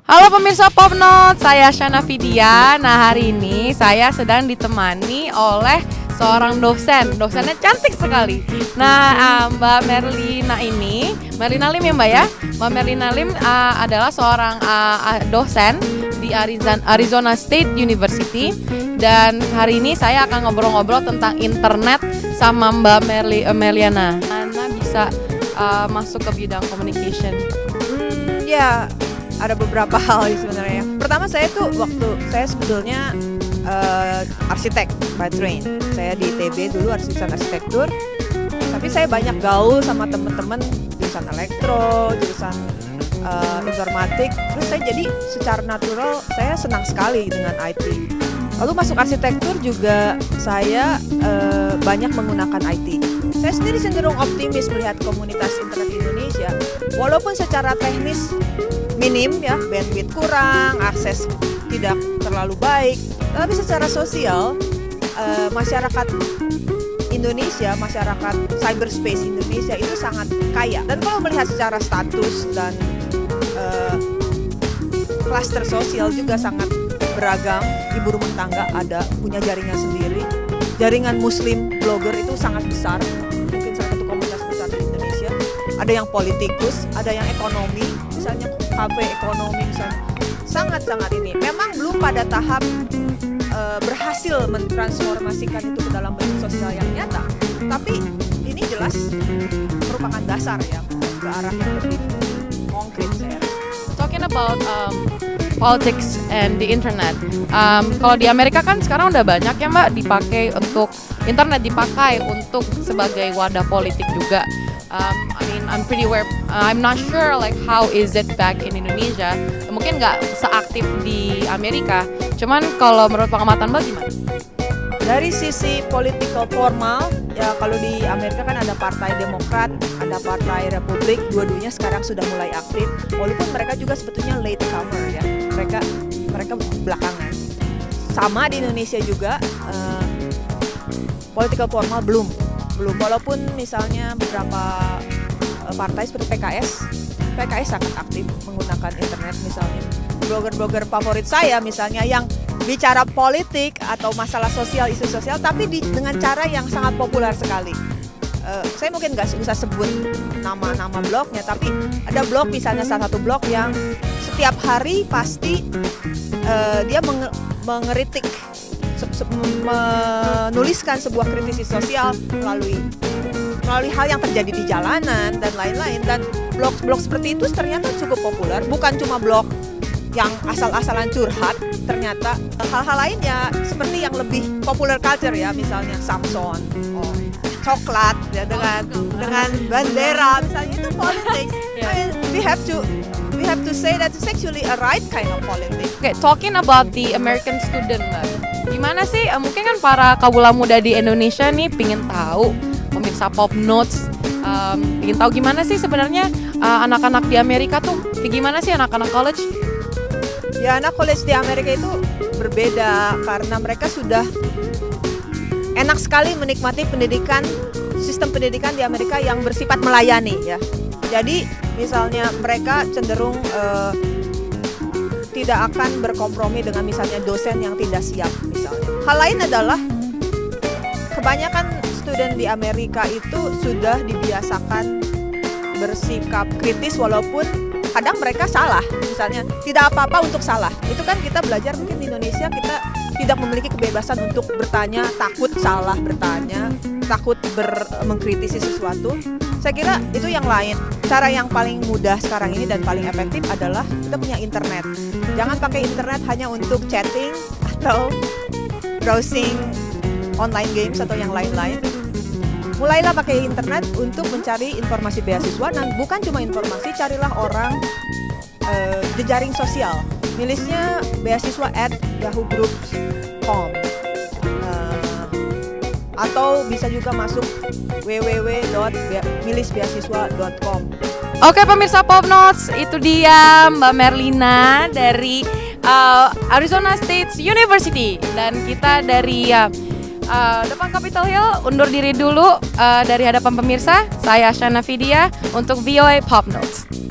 Halo pemirsa Popnotes, saya Shana Vidya. Nah, hari ini saya sedang ditemani oleh seorang dosen. Dosennya cantik sekali. Nah, Mbak Merlina Merlina Lim ya Mbak ya. Mbak Merlina Lim adalah seorang dosen di Arizona State University. Dan hari ini saya akan ngobrol-ngobrol tentang internet sama Mbak Merliana. Mana bisa masuk ke bidang communication? Ya, ada beberapa hal sebenarnya. Pertama, saya sebetulnya arsitek by train. Saya di ITB dulu jurusan arsitektur. Tapi saya banyak gaul sama teman-teman jurusan elektro, jurusan informatik. Terus saya jadi secara natural saya senang sekali dengan IT. Lalu masuk arsitektur juga saya banyak menggunakan IT. Saya sendiri cenderung optimis melihat komunitas internet di Indonesia. Walaupun secara teknis minim ya, bandwidth kurang, akses tidak terlalu baik, tapi secara sosial masyarakat Indonesia, masyarakat cyberspace Indonesia itu sangat kaya. Dan kalau melihat secara status dan klaster sosial juga sangat beragam. Ibu rumah tangga ada punya jaringan sendiri. Jaringan Muslim blogger itu sangat besar, mungkin salah satu komunitas besar di Indonesia. Ada yang politikus, ada yang ekonomi, misalnya kafe ekonomi misalnya. Sangat-sangat ini. Memang belum pada tahap berhasil mentransformasikan itu ke dalam bentuk sosial yang nyata. Tapi ini jelas merupakan dasar ya ke arah yang lebih konkret saya. Talking about politics and the internet. Kalau di Amerika kan sekarang udah banyak ya Mbak internet dipakai untuk sebagai wadah politik juga. I'm pretty aware. I'm not sure like how is it back in Indonesia. Mungkin nggak seaktif di Amerika. Cuman kalau menurut pengamatan Mbak gimana? Dari sisi political formal, ya kalau di Amerika kan ada Partai Demokrat, ada Partai Republik, dua-duanya sekarang sudah mulai aktif. Walaupun mereka juga sebetulnya late comer ya, mereka belakangan. Sama di Indonesia juga, political formal belum. Walaupun misalnya beberapa partai seperti PKS sangat aktif menggunakan internet misalnya. Blogger-blogger favorit saya misalnya yang bicara politik atau masalah sosial, isu sosial, tapi dengan cara yang sangat populer sekali. Saya mungkin nggak usah sebut nama blognya, tapi ada blog misalnya salah satu blog yang setiap hari pasti dia mengeritik, menuliskan sebuah kritisi sosial melalui hal yang terjadi di jalanan dan lain-lain. Dan blog seperti itu ternyata cukup populer, bukan cuma blog yang asal-asalan curhat, ternyata hal-hal lainnya seperti yang lebih popular culture ya, misalnya Samson, coklat ya, dengan bendera misalnya, itu politics. I mean, we have to say that it's actually a right kind of politics. Okay, talking about the American student, gimana sih? Mungkin kan para kaula muda di Indonesia nih pingin tahu, pemirsa Popnotes, pingin tahu gimana sih sebenarnya anak-anak di Amerika tuh, gimana sih anak-anak college? Ya, anak college di Amerika itu berbeda karena mereka sudah enak sekali menikmati sistem pendidikan di Amerika yang bersifat melayani ya. Jadi misalnya mereka cenderung tidak akan berkompromi dengan misalnya dosen yang tidak siap misalnya. Hal lain adalah kebanyakan student di Amerika itu sudah dibiasakan bersikap kritis walaupun kadang mereka salah, misalnya tidak apa-apa untuk salah. Itu kan kita belajar mungkin di Indonesia kita tidak memiliki kebebasan untuk bertanya, takut salah bertanya, takut mengkritisi sesuatu. Saya kira itu yang lain. Cara yang paling mudah sekarang ini dan paling efektif adalah kita punya internet. Jangan pakai internet hanya untuk chatting atau browsing online games atau yang lain-lain. Mulailah pakai internet untuk mencari informasi beasiswa, dan bukan cuma informasi, carilah orang jejaring sosial. Milisnya beasiswa@yahoogroups.com atau bisa juga masuk www.milisbeasiswa.com. Oke pemirsa Popnotes, itu dia Mbak Merlina dari Arizona State University, dan kita dari depan Capitol Hill undur diri dulu dari hadapan pemirsa. Saya Shana Vidya untuk VOA Popnotes.